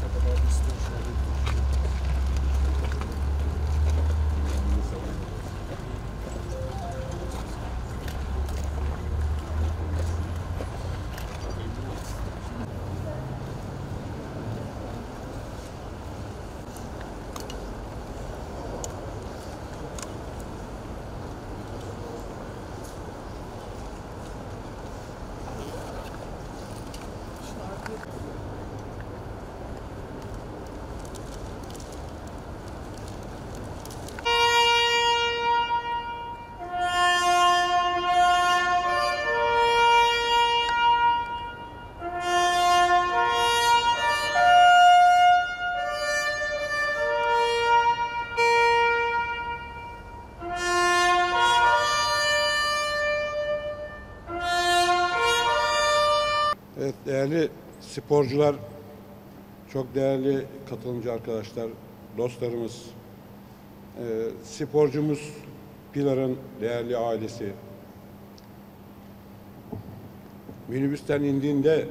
Evet, değerli sporcular, çok değerli katılımcı arkadaşlar, dostlarımız, sporcumuz Pilar'ın değerli ailesi, minibüsten indiğinde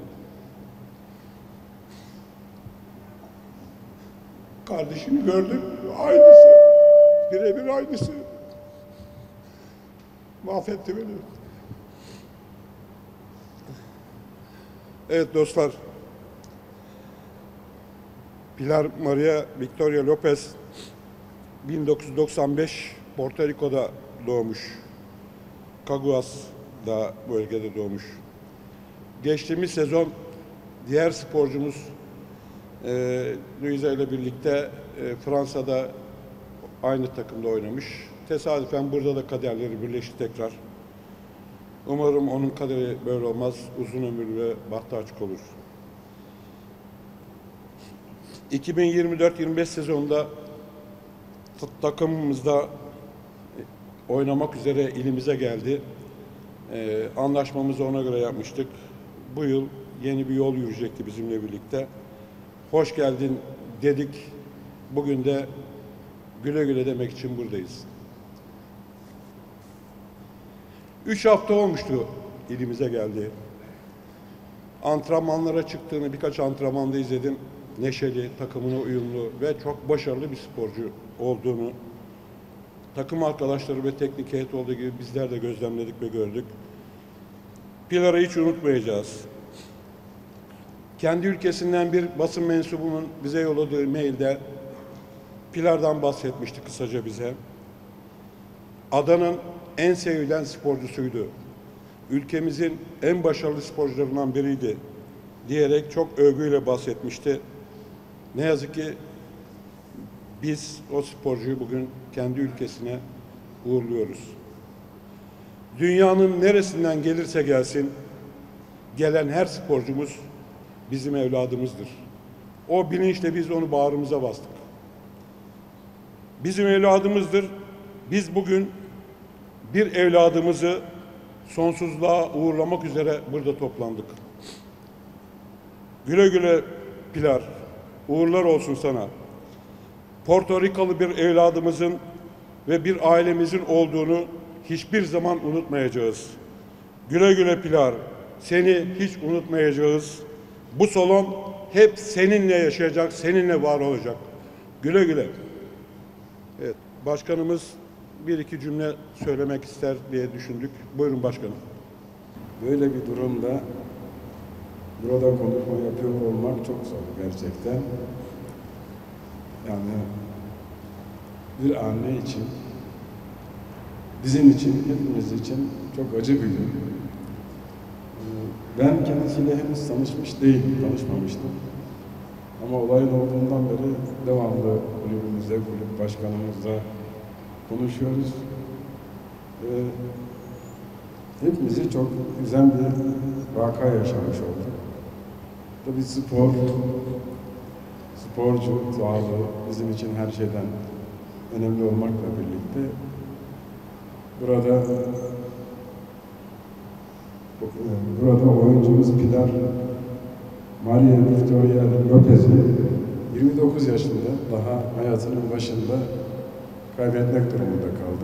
kardeşini gördüm, aynısı, birebir aynısı. Mahvetti beni. Evet dostlar, Pilar Maria Victoria Lopez 1995 Porto Rico'da doğmuş. Caguas'da bölgede doğmuş. Geçtiğimiz sezon diğer sporcumuz Luisa ile birlikte Fransa'da aynı takımda oynamış. Tesadüfen burada da kaderleri birleşti tekrar. Umarım onun kaderi böyle olmaz, uzun ömürlü ve bahtı açık olur. 2024-25 sezonunda takımımızda oynamak üzere ilimize geldi. Anlaşmamızı ona göre yapmıştık. Bu yıl yeni bir yol yürüyecekti bizimle birlikte. Hoş geldin dedik. Bugün de güle güle demek için buradayız. 3 hafta olmuştu ilimize geldi. Antrenmanlara çıktığını birkaç antrenmanda izledim. Neşeli, takımına uyumlu ve çok başarılı bir sporcu olduğunu, takım arkadaşları ve teknik heyet olduğu gibi bizler de gözlemledik ve gördük. Pilar'ı hiç unutmayacağız. Kendi ülkesinden bir basın mensubunun bize yolladığı mailde Pilar'dan bahsetmişti kısaca bize. Adanın en sevilen sporcusuydu. Ülkemizin en başarılı sporcularından biriydi diyerek çok övgüyle bahsetmişti. Ne yazık ki biz o sporcuyu bugün kendi ülkesine uğurluyoruz. Dünyanın neresinden gelirse gelsin, gelen her sporcumuz bizim evladımızdır. O bilinçle biz onu bağrımıza bastık. Bizim evladımızdır. Biz bugün bir evladımızı sonsuzluğa uğurlamak üzere burada toplandık. Güle güle Pilar, uğurlar olsun sana. Porto Rikalı bir evladımızın ve bir ailemizin olduğunu hiçbir zaman unutmayacağız. Güle güle Pilar, seni hiç unutmayacağız. Bu salon hep seninle yaşayacak, seninle var olacak. Güle güle. Evet, başkanımız bir iki cümle söylemek ister diye düşündük. Buyurun başkanım. Böyle bir durumda burada konuşma yapıyor olmak çok zor gerçekten. Yani bir anne için, bizim için, hepimiz için çok acı bir gün. Ben kendisiyle henüz tanışmış değilim, tanışmamıştım. Ama olayın olduğundan beri devamlı kulübümüzde, kulüp başkanımızla konuşuyoruz. Hepimizi çok güzel bir vaka yaşamış olduk. Tabii sporcu, sağlığı bizim için her şeyden önemli olmakla birlikte burada oyuncumuz Pilar Maria Victoria Lopez'i 29 yaşında daha hayatının başında kaybetmek durumunda kaldık.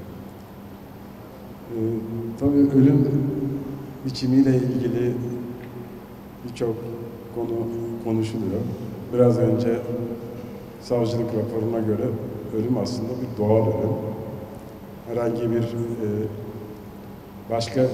Tabii ölüm biçimiyle ilgili birçok konu konuşuluyor. biraz önce savcılık raporuna göre ölüm aslında bir doğal ölüm. Herhangi bir başka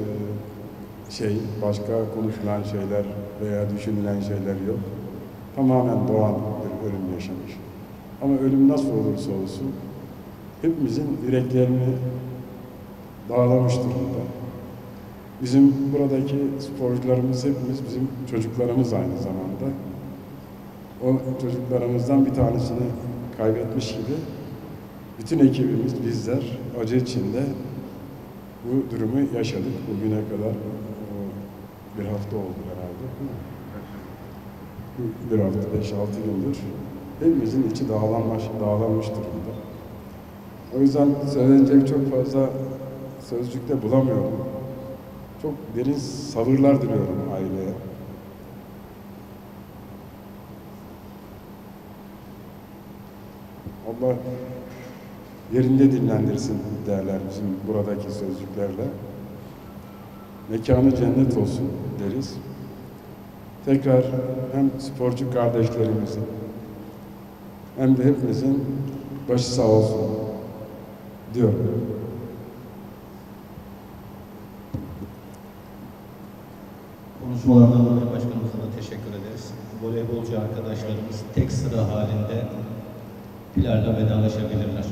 başka konuşulan şeyler veya düşünülen şeyler yok. Tamamen doğal bir ölüm yaşamış. Ama ölüm nasıl olursa olsun hepimizin yüreklerini dağlamış durumda. Bizim buradaki sporcularımız hepimiz bizim çocuklarımız aynı zamanda. O çocuklarımızdan bir tanesini kaybetmiş gibi bütün ekibimiz, bizler acı içinde bu durumu yaşadık. Bugüne kadar bir hafta oldu herhalde. Bir hafta, 5-6 gündür. Hepimizin içi dağlanmış durumda. O yüzden söylenecek çok fazla sözcük de bulamıyorum. Çok derin sabırlar diliyorum aileye. Allah yerinde dinlendirsin derler bizim buradaki sözcüklerle. Mekanı cennet olsun deriz. Tekrar hem sporcu kardeşlerimizin hem de hepimizin başı sağ olsun diyorum. Konuşmalardan dolayı başkanımıza da teşekkür ederiz. Voleybolcu arkadaşlarımız tek sıra halinde Pilar'la vedalaşabilirler.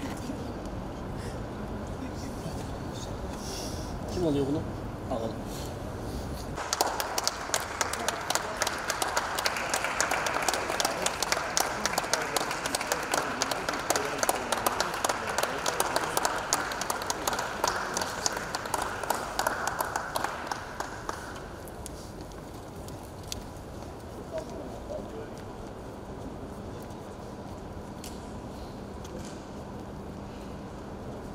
Kim alıyor bunu? Alalım.